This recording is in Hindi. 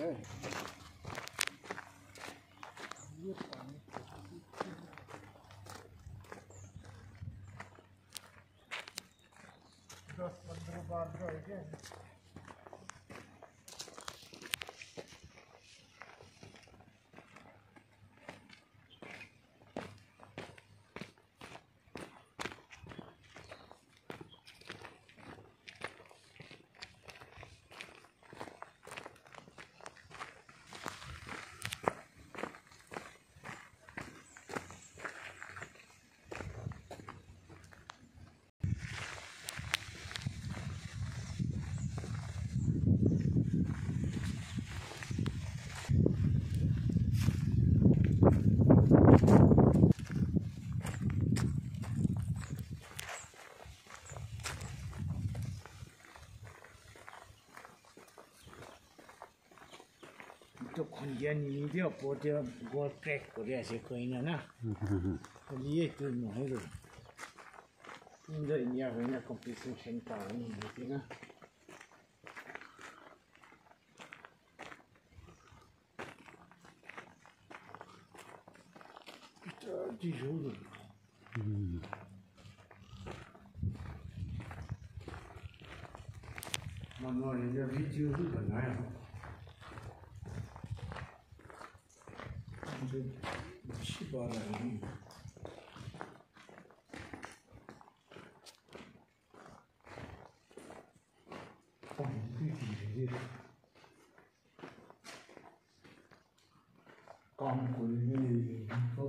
है। ये पानी 10-15 बार रह गए। तो खुंजिया नहीं दिया पोते गोल क्रैक कर दिया ऐसे कोई ना तो ये तो नहीं लो इंदर इंडिया में ना कंपटीशन का नहीं होती ना तो जीरो मानो ये वीडियो भी बनाया अच्छी बात है काम कोई नहीं